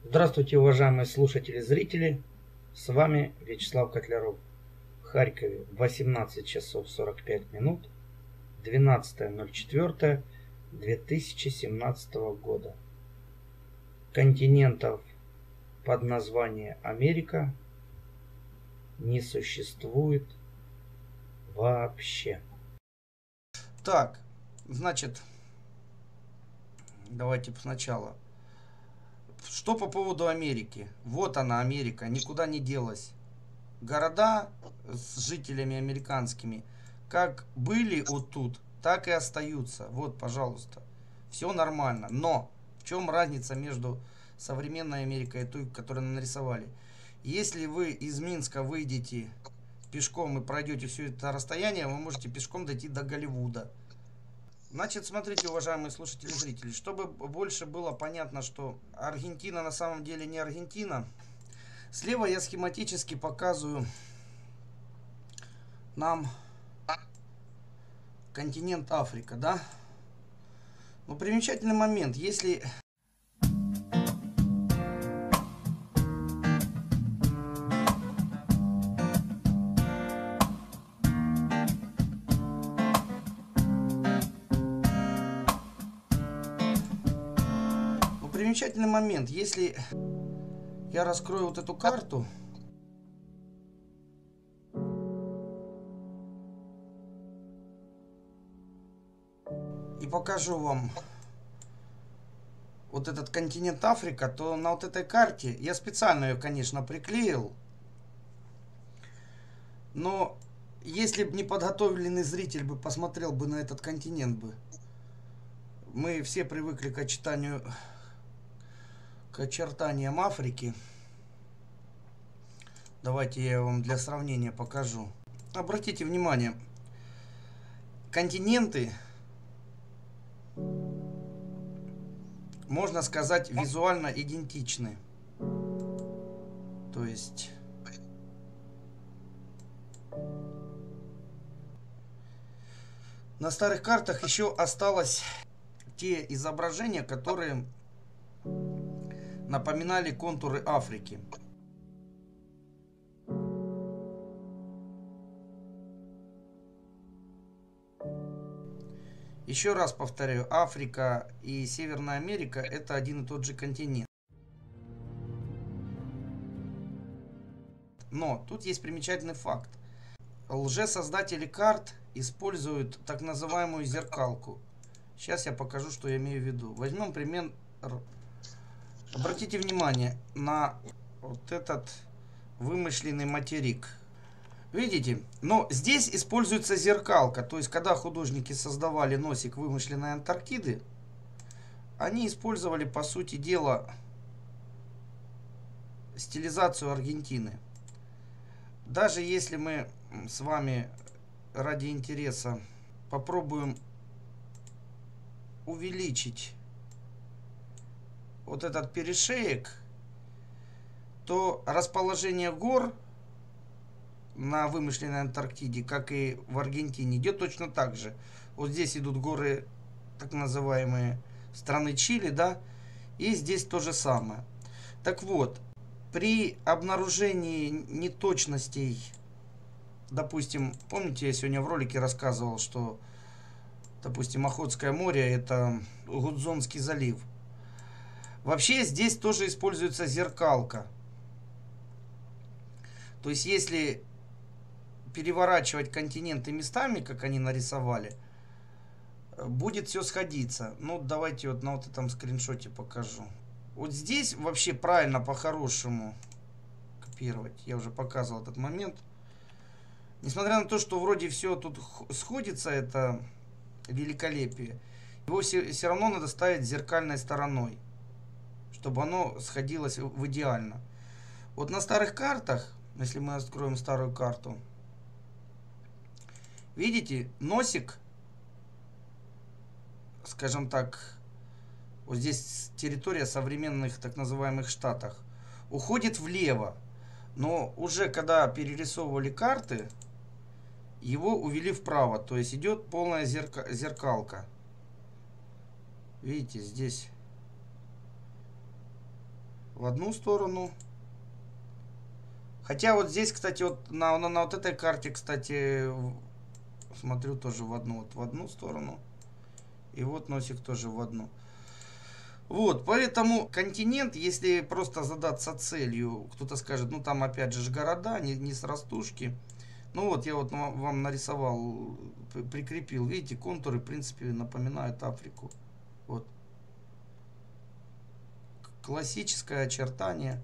Здравствуйте, уважаемые слушатели и зрители. С вами Вячеслав Котляров. В Харькове 18 часов 45 минут, 12.04.2017 года. Континентов под названием Америка не существует вообще. Так, значит, давайте сначала. Что по поводу Америки? Вот она, Америка, никуда не делась. Города с жителями американскими как были вот тут, так и остаются. Вот, пожалуйста. Все нормально. Но в чем разница между современной Америкой и той, которую нарисовали? Если вы из Минска выйдете пешком и пройдете все это расстояние, вы можете пешком дойти до Голливуда. Значит, смотрите, уважаемые слушатели и зрители, чтобы больше было понятно, что Аргентина на самом деле не Аргентина, слева я схематически показываю нам континент Африка, да? Но примечательный момент, если... Примечательный момент, если я раскрою вот эту карту и покажу вам вот этот континент Африка, то на вот этой карте, я специально ее, конечно, приклеил, но если бы не подготовленный зритель бы посмотрел бы на этот континент бы, мы все привыкли к читанию, к очертаниям Африки. Давайте я вам для сравнения покажу. Обратите внимание, континенты, можно сказать, визуально идентичны. То есть на старых картах еще осталось те изображения, которые напоминали контуры Африки. Еще раз повторяю, Африка и Северная Америка — это один и тот же континент. Но тут есть примечательный факт. Лжесоздатели карт используют так называемую зеркалку. Сейчас я покажу, что я имею в виду. Возьмем пример. Обратите внимание на вот этот вымышленный материк. Видите? Но здесь используется зеркалка. То есть, когда художники создавали носик вымышленной Антарктиды, они использовали, по сути дела, стилизацию Аргентины. Даже если мы с вами ради интереса попробуем увеличить вот этот перешеек, то расположение гор на вымышленной Антарктиде, как и в Аргентине, идет точно так же. Вот здесь идут горы, так называемые, страны Чили, да, и здесь то же самое. Так вот, при обнаружении неточностей, допустим, помните, я сегодня в ролике рассказывал, что, допустим, Охотское море — это Гудзонский залив. Вообще здесь тоже используется зеркалка. То есть, если переворачивать континенты местами, как они нарисовали, будет все сходиться. Ну, давайте вот на вот этом скриншоте покажу. Вот здесь вообще правильно по-хорошему копировать. Я уже показывал этот момент. Несмотря на то, что вроде все тут сходится, это великолепие, его все равно надо ставить зеркальной стороной, чтобы оно сходилось в идеально. Вот на старых картах, если мы откроем старую карту, видите, носик, скажем так, вот здесь территория современных так называемых штатах, уходит влево. Но уже когда перерисовывали карты, его увели вправо. То есть идет полная зеркалка. Видите, здесь в одну сторону. Хотя вот здесь, кстати, вот на вот этой карте, кстати, смотрю тоже в одну сторону. И вот носик тоже в одну. Вот, поэтому континент, если просто задаться целью, кто-то скажет, ну там опять же города, не с растушки. Ну вот, я вот вам нарисовал, прикрепил, видите, контуры, в принципе, напоминают Африку. Вот. Классическое очертание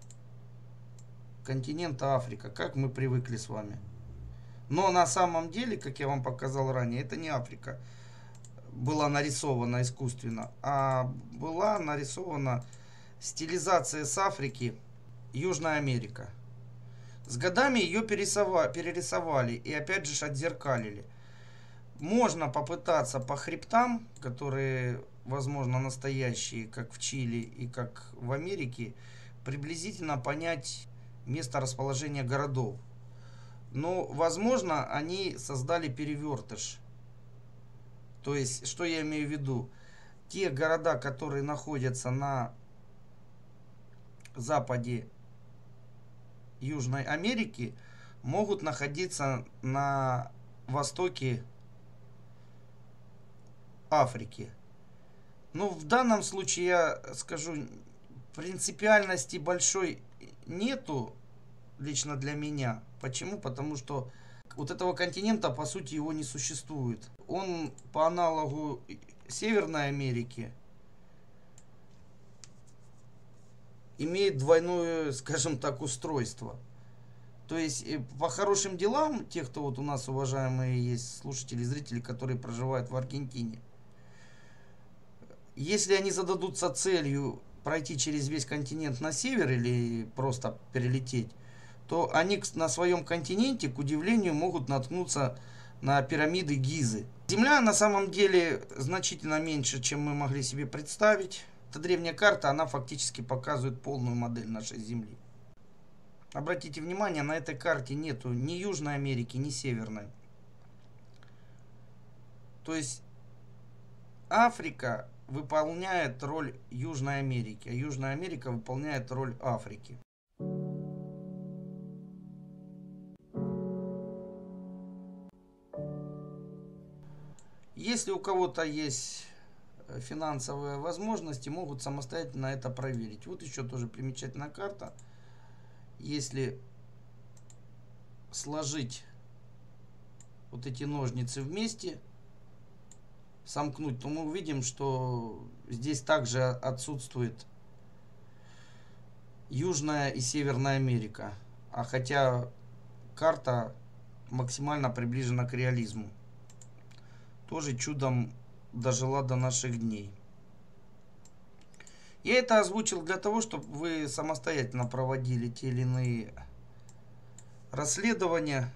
континента Африка, как мы привыкли с вами. Но на самом деле, как я вам показал ранее, это не Африка была нарисована искусственно, а была нарисована стилизация с Африки Южная Америка. С годами ее перерисовали и опять же отзеркалили. Можно попытаться по хребтам, которые, возможно, настоящие, как в Чили и как в Америке, приблизительно понять место расположения городов. Но, возможно, они создали перевертыш. То есть, что я имею в виду? Те города, которые находятся на западе Южной Америки, могут находиться на востоке Африки. Но в данном случае я скажу, принципиальности большой нету лично для меня. Почему? Потому что вот этого континента, по сути, его не существует. Он по аналогу Северной Америки имеет двойное, скажем так, устройство. То есть по хорошим делам, те, кто вот у нас уважаемые есть слушатели, зрители, которые проживают в Аргентине, если они зададутся целью пройти через весь континент на север или просто перелететь, то они на своем континенте, к удивлению, могут наткнуться на пирамиды Гизы. Земля на самом деле значительно меньше, чем мы могли себе представить. Эта древняя карта, она фактически показывает полную модель нашей Земли. Обратите внимание, на этой карте нету ни Южной Америки, ни Северной. То есть Африка выполняет роль Южной Америки, а Южная Америка выполняет роль Африки. Если у кого-то есть финансовые возможности, могут самостоятельно это проверить. Вот еще тоже примечательная карта. Если сложить вот эти ножницы вместе, сомкнуть, то мы увидим, что здесь также отсутствует Южная и Северная Америка. А хотя карта максимально приближена к реализму. Тоже чудом дожила до наших дней. Я это озвучил для того, чтобы вы самостоятельно проводили те или иные расследования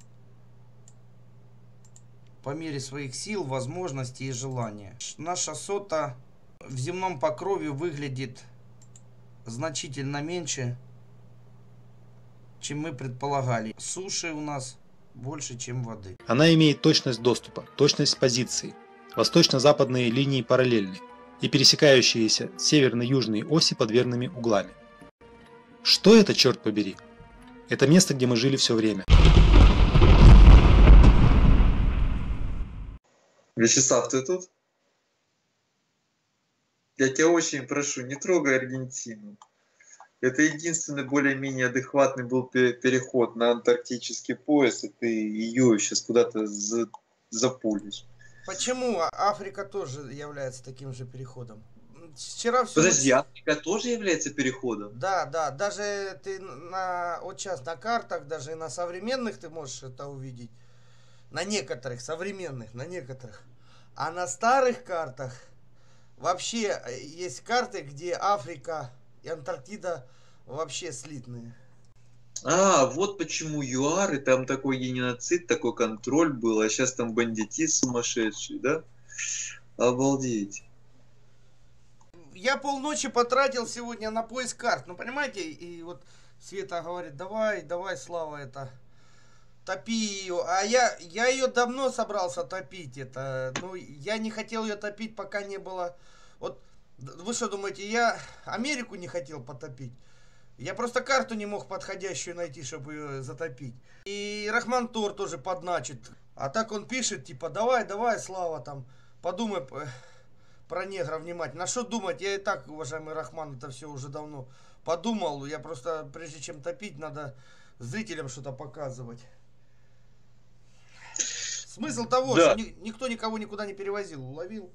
по мере своих сил, возможностей и желания. Наша сота в земном покрове выглядит значительно меньше, чем мы предполагали. Суши у нас больше, чем воды. Она имеет точность доступа, точность позиции, восточно-западные линии параллельны и пересекающиеся северно-южные оси под верными углами. Что это, черт побери? Это место, где мы жили все время. Вячеслав, ты тут? Я тебя очень прошу, не трогай Аргентину. Это единственный более-менее адекватный был переход на антарктический пояс, и ты ее сейчас куда-то запулишь. Почему Африка тоже является таким же переходом? Вчера все... Подожди, Африка тоже является переходом? Да, даже ты вот сейчас на картах, даже на современных ты можешь это увидеть. На некоторых, современных, на некоторых. А на старых картах вообще есть карты, где Африка и Антарктида вообще слитные. А, вот почему ЮАР, и там такой геноцид, такой контроль был, а сейчас там бандитизм сумасшедший, да? Обалдеть. Я полночи потратил сегодня на поиск карт, ну понимаете, и вот Света говорит, давай, Слава, это, топи ее, а я ее давно собрался топить, это, ну, я не хотел ее топить, пока не было, вот, Вы что думаете, я Америку не хотел потопить? Я просто карту не мог подходящую найти, чтобы ее затопить. И Рахмантор тоже подначит. А так он пишет, типа, давай, давай, Слава, там, подумай про негра внимательно. А что думать? Я и так, уважаемый Рахман, это все уже давно подумал. Я просто, прежде чем топить, надо зрителям что-то показывать. Смысл того, Да. что никто никого никуда не перевозил, уловил?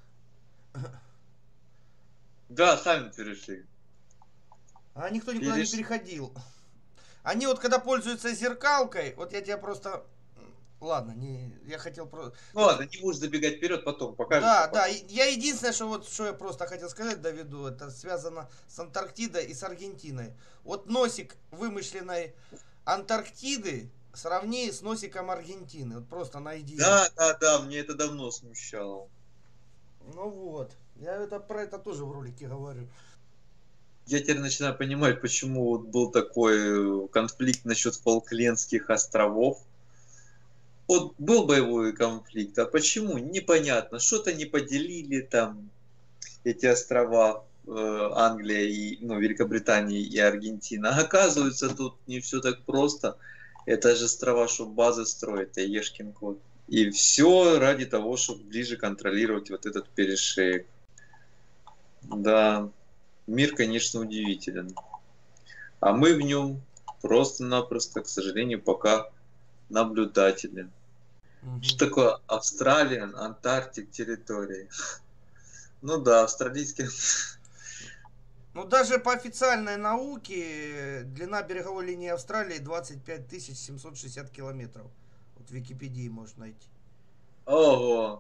Да, сами перешли. А никто никуда не переходил. Они вот когда пользуются зеркалкой, вот я тебя просто... Ладно, я хотел просто... Ну ладно, не будешь забегать вперед, потом покажешь. Да, да, я единственное, что я просто хотел сказать, Давиду, это связано с Антарктидой и с Аргентиной. Вот носик вымышленной Антарктиды сравни с носиком Аргентины. Вот просто найди. Да, да, да, мне это давно смущало. Ну вот, я про это тоже в ролике говорю. Я теперь начинаю понимать, почему вот был такой конфликт насчет Фолклендских островов. Вот был боевой конфликт, а почему? Непонятно. Что-то не поделили там эти острова, Англия и, ну, Великобритания и Аргентина. А оказывается, тут не все так просто. Это же острова, чтобы базы строить, а ешкин кот. И все ради того, чтобы ближе контролировать вот этот перешеек. Да, мир, конечно, удивителен. А мы в нем просто-напросто, к сожалению, пока наблюдатели. Что такое Австралия, Антарктик территории? Ну да, австралийские. Ну даже по официальной науке длина береговой линии Австралии 25 760 километров. Вот в Википедии можно найти. Ого!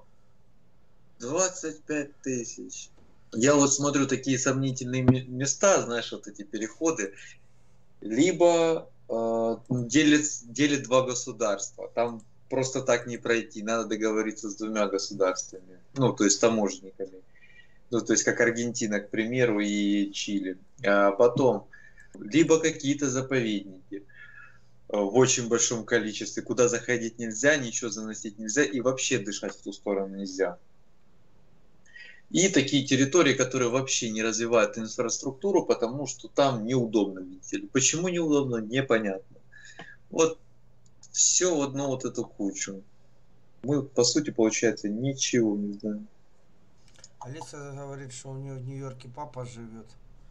25 тысяч. Я вот смотрю такие сомнительные места, знаешь, вот эти переходы. Либо делит два государства. Там просто так не пройти. Надо договориться с двумя государствами. Ну, то есть таможенниками. Ну, то есть как Аргентина, к примеру, и Чили. А потом, либо какие-то заповедники в очень большом количестве, куда заходить нельзя, ничего заносить нельзя и вообще дышать в ту сторону нельзя. И такие территории, которые вообще не развивают инфраструктуру, потому что там неудобно, видите ли. Почему неудобно, непонятно. Вот все в одну вот эту кучу. Мы, по сути, получается, ничего не знаем. Алиса говорит, что у нее в Нью-Йорке папа живет.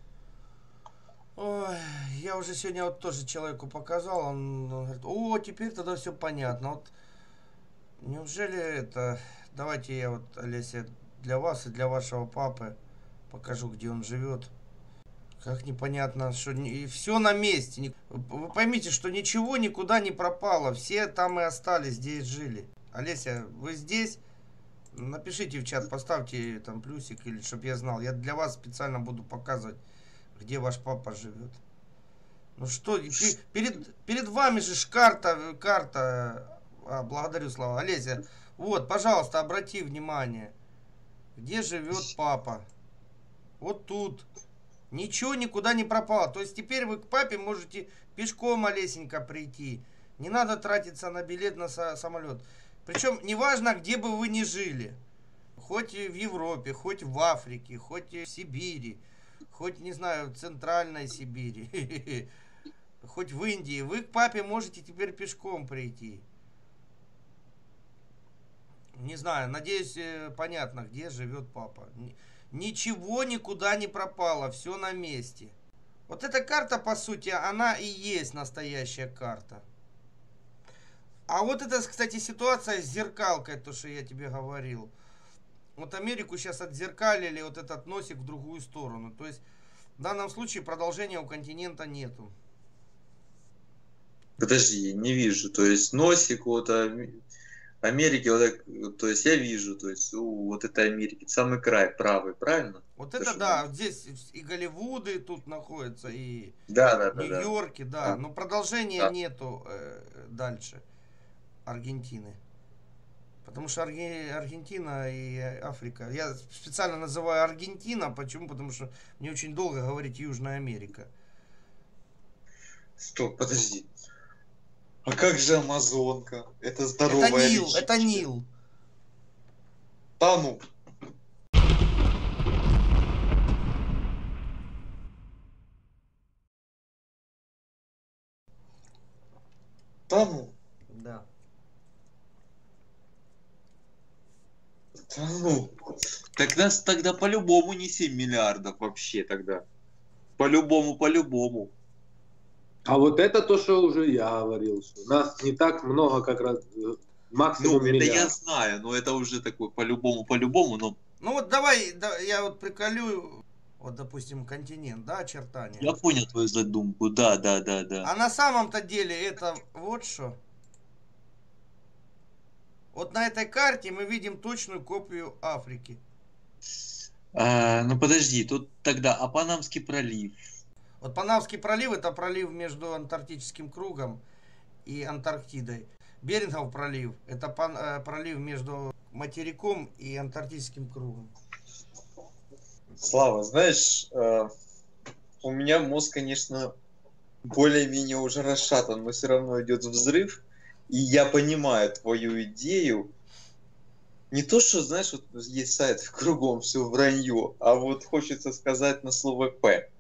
Ой, я уже сегодня вот тоже человеку показал, он говорит, о, теперь тогда все понятно. Вот неужели это... Давайте я вот, Олеся, для вас и для вашего папы покажу, где он живет. Как непонятно, что и все на месте. Вы поймите, что ничего никуда не пропало. Все там и остались, здесь жили. Олеся, вы здесь? Напишите в чат, поставьте там плюсик, или чтобы я знал. Я для вас специально буду показывать, где ваш папа живет. Ну что, перед вами же карта. Благодарю, Слава. Олеся, вот, пожалуйста, обрати внимание. Где живет папа? Вот тут. Ничего никуда не пропало. То есть теперь вы к папе можете пешком, Олесенька, прийти. Не надо тратиться на билет на самолет. Причем неважно, где бы вы ни жили. Хоть в Европе, хоть в Африке, хоть в Сибири, хоть, не знаю, в Центральной Сибири, хоть в Индии. Вы к папе можете теперь пешком прийти. Не знаю, надеюсь, понятно, где живет папа. Ничего никуда не пропало, все на месте. Вот эта карта, по сути, она и есть настоящая карта. А вот это, кстати, ситуация с зеркалкой, то, что я тебе говорил. Вот Америку сейчас отзеркалили, вот этот носик в другую сторону. То есть в данном случае продолжения у континента нету. Подожди, не вижу. То есть носик вот Америки, вот так, то есть я вижу, то есть вот этой Америки, самый край правый, правильно? Вот это да, вот здесь и Голливуды тут находятся, и Нью-Йорки, да. Но продолжения нету дальше Аргентины. Потому что Аргентина и Африка. Я специально называю Аргентина. Почему? Потому что мне очень долго говорить Южная Америка. Стоп, подожди. А как же Амазонка? Это здоровая речка. Это Нил. Да ну. Да ну, Да. да ну. Так нас тогда по-любому не 7 миллиардов вообще тогда. По-любому, по-любому. А вот это то, что уже я говорил, что нас не так много, как раз максимум Ну, это я миллиард. знаю, но это уже такой по-любому, по-любому, но Ну вот давай, я вот приколю, вот допустим, континент, да, очертания. я понял твою задумку, да. А на самом-то деле это вот что. Вот на этой карте мы видим точную копию Африки. Ну подожди, тут тогда Панамский пролив. Вот Панамский пролив это пролив между Антарктическим кругом и Антарктидой. Берингов пролив это пролив между материком и Антарктическим кругом. Слава, знаешь, у меня мозг, конечно, более-менее уже расшатан, но все равно идет взрыв, и я понимаю твою идею. Не то, что, знаешь, вот есть сайт кругом все вранье, а вот хочется сказать на слово «П».